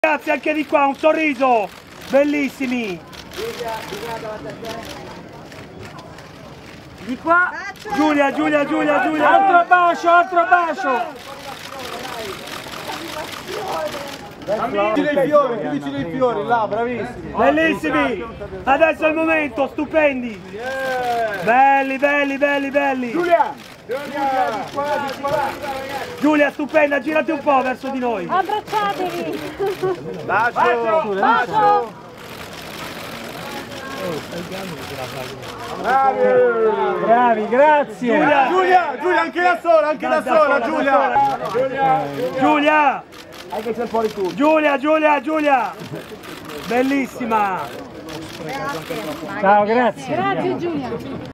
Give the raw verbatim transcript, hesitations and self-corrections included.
Grazie anche di qua, un sorriso, bellissimi. Di qua, Giulia, Giulia, Giulia, Giulia. Altro bacio, altro bacio. Più vicino ai fiori, più vicino ai fiori, là, bravissimi. Bellissimi. Adesso è il momento, stupendi. Belli, belli, belli, belli. Giulia! Giulia, di qua, di qua. Giulia, stupenda, girati un po' verso di noi. Abbracciatevi! Bacio! Bacio! Bravi! Bravi, grazie. Giulia, Giulia, Giulia, anche da sola, anche da sola, Giulia! Giulia! Giulia, Anche c'è fuori tu. Giulia, Giulia, Giulia. Bellissima. Ciao, grazie. Grazie Giulia!